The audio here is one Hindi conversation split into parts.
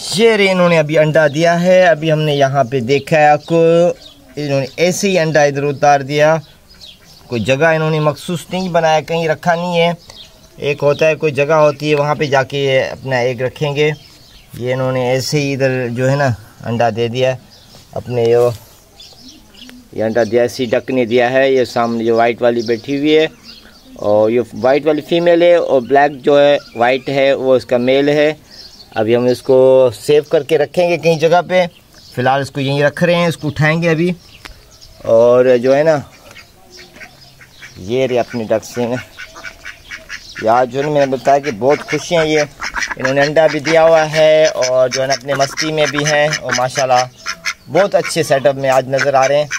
ये रे इन्होंने अभी अंडा दिया है। अभी हमने यहाँ पे देखा है आपको, इन्होंने ऐसे ही अंडा इधर उतार दिया। कोई जगह इन्होंने मखसूस नहीं बनाया, कहीं रखा नहीं है। एक होता है कोई जगह होती है, वहाँ पे जाके अपना एग रखेंगे। ये इन्होंने ऐसे ही इधर जो है ना अंडा दे दिया अपने। ये अंडा दिया, ऐसी डक ने दिया है। ये सामने जो वाइट वाली बैठी हुई है, और ये वाइट वाली फीमेल है, और ब्लैक जो है वाइट है वो इसका मेल है। अभी हम इसको सेव करके रखेंगे कहीं जगह पे। फ़िलहाल इसको यहीं रख रहे हैं, इसको उठाएंगे अभी। और जो है ना ये रे अपनी डक्स हैं यार, जो है मैंने बताया कि बहुत खुश हैं ये। इन्होंने अंडा भी दिया हुआ है और जो है ना अपने मस्ती में भी हैं, और माशाल्लाह बहुत अच्छे सेटअप में आज नज़र आ रहे हैं।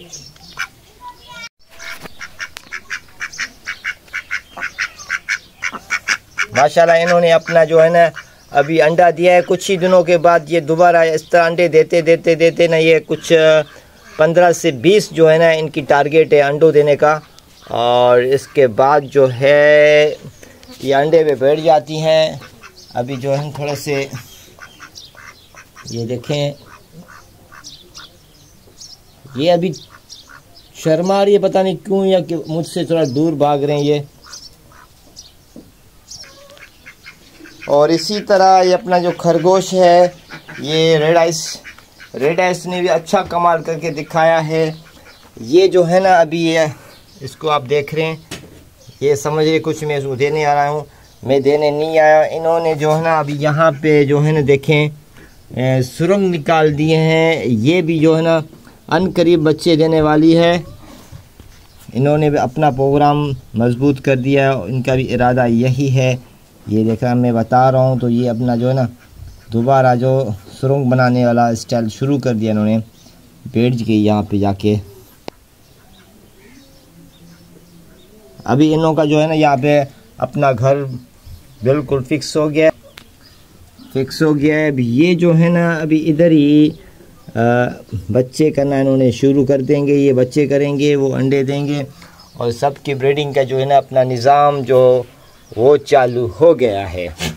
माशाल्लाह इन्होंने अपना जो है ना अभी अंडा दिया है। कुछ ही दिनों के बाद ये दोबारा इस तरह अंडे देते ना, ये कुछ 15 से 20 जो है ना इनकी टारगेट है अंडों देने का। और इसके बाद जो है ये अंडे पे बैठ जाती हैं। अभी जो है थोड़े से ये देखें, ये अभी शर्मा रही है, पता नहीं क्यों, या कि मुझसे थोड़ा दूर भाग रहे हैं ये। और इसी तरह ये अपना जो खरगोश है, ये रेड आइस ने भी अच्छा कमाल करके दिखाया है। ये जो है ना अभी ये इसको आप देख रहे हैं, ये समझिए कुछ मैं इसको देने आ रहा हूँ, मैं देने नहीं आया। इन्होंने जो है ना अभी यहाँ पे जो है ना देखें सुरंग निकाल दिए हैं। ये भी जो है ना अनकरीब बच्चे देने वाली है। इन्होंने भी अपना प्रोग्राम मजबूत कर दिया, इनका भी इरादा यही है। ये देखा मैं बता रहा हूँ, तो ये अपना जो है ना दोबारा जो सुरंग बनाने वाला स्टाइल शुरू कर दिया इन्होंने। बैठ गई यहाँ पे जाके। अभी इन लोगों का जो है ना यहाँ पे अपना घर बिल्कुल फिक्स हो गया है। अभी ये जो है ना अभी इधर ही बच्चे करना इन्होंने शुरू कर देंगे। ये बच्चे करेंगे, वो अंडे देंगे, और सबकी ब्रीडिंग का जो है ना अपना निज़ाम जो वो चालू हो गया है।